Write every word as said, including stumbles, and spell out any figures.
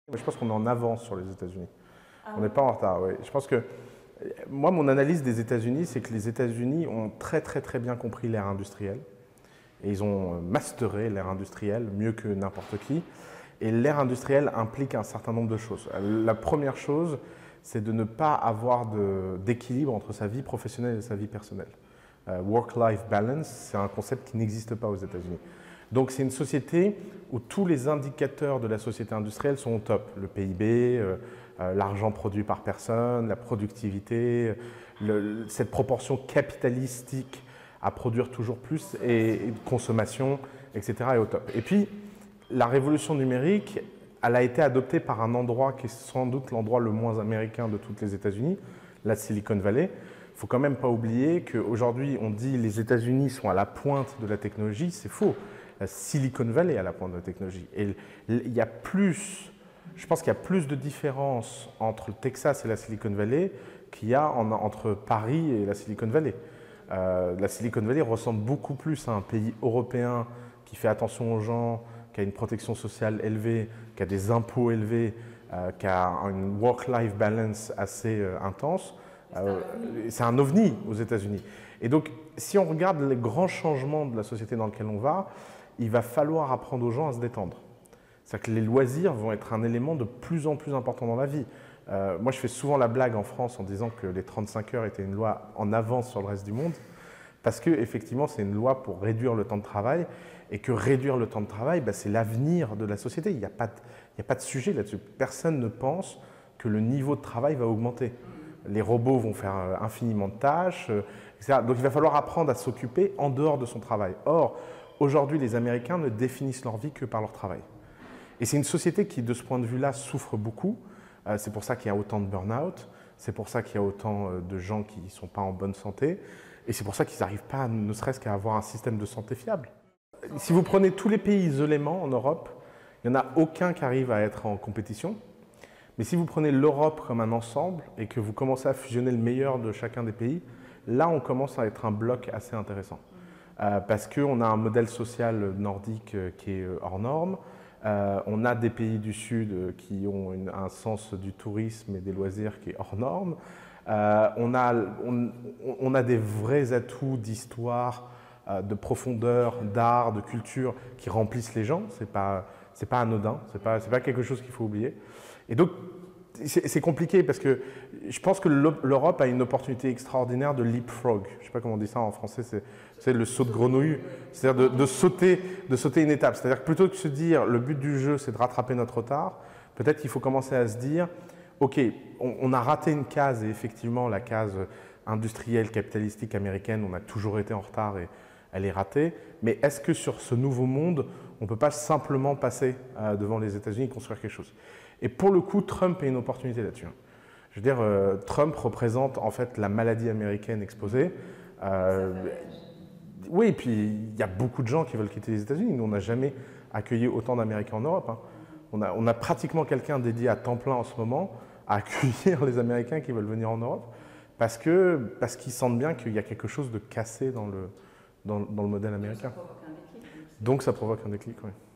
Je pense qu'on est en avance sur les États-Unis. Ah on n'est pas en retard, oui. Je pense que, moi, mon analyse des États-Unis, c'est que les États-Unis ont très très très bien compris l'ère industrielle. Et ils ont masteré l'ère industrielle mieux que n'importe qui. Et l'ère industrielle implique un certain nombre de choses. La première chose, c'est de ne pas avoir d'équilibre entre sa vie professionnelle et sa vie personnelle. Uh, Work-life balance, c'est un concept qui n'existe pas aux États-Unis. Donc c'est une société où tous les indicateurs de la société industrielle sont au top. Le P I B, euh, euh, l'argent produit par personne, la productivité, le, cette proportion capitalistique à produire toujours plus et, et de consommation, et cetera est au top. Et puis, la révolution numérique, elle a été adoptée par un endroit qui est sans doute l'endroit le moins américain de toutes les États-Unis, la Silicon Valley. Il ne faut quand même pas oublier qu'aujourd'hui, on dit que les États-Unis sont à la pointe de la technologie. C'est faux. La Silicon Valley est à la pointe de la technologie. Et il y a plus, je pense qu'il y a plus de différence entre le Texas et la Silicon Valley qu'il y a en, entre Paris et la Silicon Valley. Euh, la Silicon Valley ressemble beaucoup plus à un pays européen qui fait attention aux gens, qui a une protection sociale élevée, qui a des impôts élevés, euh, qui a une work-life balance assez euh, intense. Euh, c'est un ovni aux États-Unis. Et donc, si on regarde les grands changements de la société dans laquelle on va, il va falloir apprendre aux gens à se détendre. C'est-à-dire que les loisirs vont être un élément de plus en plus important dans la vie. Euh, moi, je fais souvent la blague en France en disant que les trente-cinq heures étaient une loi en avance sur le reste du monde, parce que effectivement, c'est une loi pour réduire le temps de travail, et que réduire le temps de travail, bah, c'est l'avenir de la société. Il n'y a pas de, il n'y a pas de sujet là-dessus. Personne ne pense que le niveau de travail va augmenter. Les robots vont faire infiniment de tâches, et cetera. Donc il va falloir apprendre à s'occuper en dehors de son travail. Or, aujourd'hui, les Américains ne définissent leur vie que par leur travail. Et c'est une société qui, de ce point de vue-là, souffre beaucoup. Euh, c'est pour ça qu'il y a autant de burn-out, c'est pour ça qu'il y a autant de gens qui ne sont pas en bonne santé, et c'est pour ça qu'ils n'arrivent pas, ne serait-ce qu'à avoir un système de santé fiable. Si vous prenez tous les pays isolément en Europe, il n'y en a aucun qui arrive à être en compétition. Mais si vous prenez l'Europe comme un ensemble et que vous commencez à fusionner le meilleur de chacun des pays, là on commence à être un bloc assez intéressant. Euh, parce qu'on a un modèle social nordique qui est hors norme, euh, on a des pays du Sud qui ont une, un sens du tourisme et des loisirs qui est hors norme, euh, on, a, on, on a des vrais atouts d'histoire, euh, de profondeur, d'art, de culture qui remplissent les gens, c'est pas, c'est pas anodin, c'est pas, c'est pas quelque chose qu'il faut oublier. Et donc, c'est compliqué parce que je pense que l'Europe a une opportunité extraordinaire de leapfrog. Je ne sais pas comment on dit ça en français, c'est le saut de grenouille. C'est-à-dire de, de, sauter, de sauter une étape. C'est-à-dire que plutôt que de se dire le but du jeu c'est de rattraper notre retard, peut-être qu'il faut commencer à se dire ok, on, on a raté une case et effectivement la case industrielle, capitalistique américaine, on a toujours été en retard et elle est ratée. Mais est-ce que sur ce nouveau monde, on ne peut pas simplement passer euh, devant les États-Unis et construire quelque chose? Et pour le coup, Trump est une opportunité là-dessus. Je veux dire, euh, Trump représente en fait la maladie américaine exposée. Euh, oui, et puis il y a beaucoup de gens qui veulent quitter les États-Unis. Nous, on n'a jamais accueilli autant d'Américains en Europe. Hein. On, a, on a pratiquement quelqu'un dédié à temps plein en ce moment à accueillir les Américains qui veulent venir en Europe parce que parce qu'ils sentent bien qu'il y a quelque chose de cassé dans le, dans, dans le modèle américain. Donc ça provoque un déclic, oui.